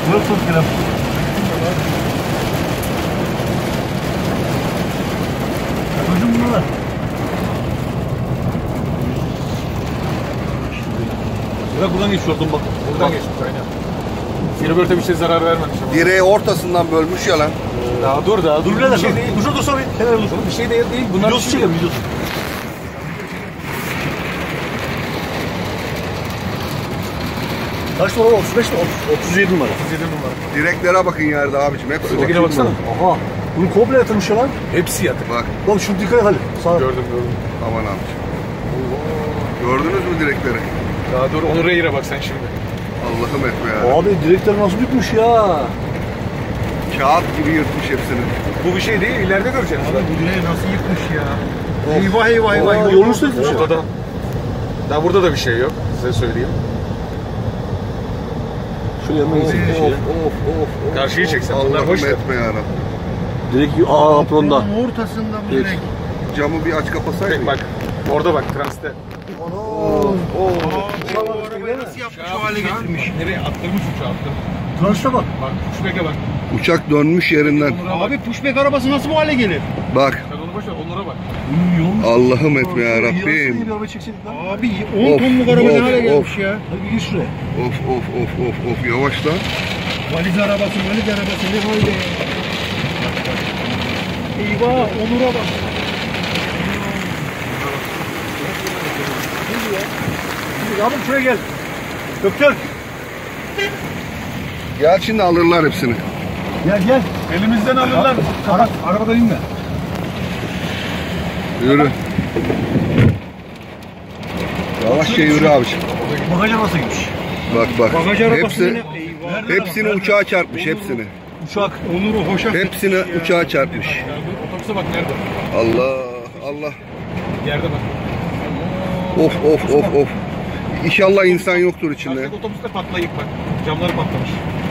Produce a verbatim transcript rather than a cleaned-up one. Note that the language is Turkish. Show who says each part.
Speaker 1: Yok çok kiram. Hocam bunlar.
Speaker 2: Bırak buradan geçiyordum bak. Buradan geçmiş aynen. Filibörte bir şey zarar vermemiş ama.
Speaker 3: Direği ortasından bölmüş ya lan.
Speaker 2: Daha dur daha dur.
Speaker 1: Dur ne
Speaker 2: Bir şey değil.
Speaker 1: Dur dur sonra kenara dur.
Speaker 2: Bir şey değil değil. Bunlar
Speaker 1: Videosu çekelim videosu. Kaç numara? otuz beş mi? otuz yedi numara.
Speaker 2: otuz yedi numara.
Speaker 3: Direklere bakın yerde abicim. Hepsi
Speaker 2: Ötekine
Speaker 3: bak.
Speaker 2: baksana.
Speaker 1: Aha. Bunu komple yatırmış ya lan.
Speaker 2: Hepsi yatık.
Speaker 3: Bak
Speaker 1: Oğlum şunu dikkat et hadi. Sağ.
Speaker 2: Gördüm gördüm.
Speaker 3: aman abicim. Gördünüz mü direkleri?
Speaker 2: Daha dur onu reyire bak sen şimdi.
Speaker 3: Allah'ım etme ya.
Speaker 1: Abi direkler nasıl dükmüş ya.
Speaker 3: Kağıt gibi yırtmış hepsini.
Speaker 2: Bu bir şey değil. İleride göreceğiz.
Speaker 4: Abi bu direği nasıl yıkmış ya? Eyvah eyvah eyvah.
Speaker 1: Aa, yolun üstüne gitmiş ya.
Speaker 2: Orada da. Daha burada da bir şey yok. Size söyleyeyim.
Speaker 1: Şuraya yanına gitsin.
Speaker 3: Of of of.
Speaker 2: Karşıyı çeksen. Bunlar
Speaker 3: Allah'ım
Speaker 2: boş ver.
Speaker 3: etme ya Rabbim.
Speaker 1: Direkt aa apronda.
Speaker 4: Apronun ortasında bu
Speaker 1: Geç.
Speaker 4: direk.
Speaker 3: Camı bir aç kapasaydın.
Speaker 2: Bak bak. Orada bak transite.
Speaker 4: Aa, bu arabayı nasıl yapmış o hale getirmiş.
Speaker 2: Nereye attırmış uçağı attırmış.
Speaker 1: Transite bak.
Speaker 2: Bak pushback'e bak.
Speaker 3: Uçak dönmüş yerinden.
Speaker 4: Abi pushback arabası nasıl bu hale gelir?
Speaker 3: Bak.
Speaker 2: Sen onu boş ver onlara bak.
Speaker 3: Allah'ım etme ya Rabbim.
Speaker 1: Bir araba çekseydik lan.
Speaker 4: Abi on
Speaker 3: Of,
Speaker 4: tonluk araba
Speaker 3: of,
Speaker 4: ne hale
Speaker 3: of.
Speaker 4: gelmiş ya?
Speaker 1: Hadi gir şuraya.
Speaker 3: Of of of of of. Yavaş lan.
Speaker 4: Valiz arabası, valiz arabası ne halde? Eyvah, Onur'a bak.
Speaker 1: Abi şuraya gel. Göktürk.
Speaker 3: Gel şimdi alırlar hepsini.
Speaker 1: Gel gel.
Speaker 2: Elimizden alırlar.
Speaker 1: Ara, arabadan inme.
Speaker 3: Yürü. Yavaşça yürü abiciğim.
Speaker 1: Bagaj arabası gitmiş.
Speaker 3: Bak bak.
Speaker 4: Bagaj arabası
Speaker 3: Hepsi,
Speaker 4: ne? Eyvah.
Speaker 3: hepsini uçağa çarpmış hepsini.
Speaker 1: Uçak.
Speaker 4: Onur'u hoşa
Speaker 3: Hepsini uçağa çarpmış.
Speaker 2: Otobüse bak nerede?
Speaker 3: Allah Allah.
Speaker 2: Yerde bak.
Speaker 3: Of of of of. İnşallah insan yoktur içinde.
Speaker 2: Karşıdaki otobüste patlayık bak. Camları patlamış.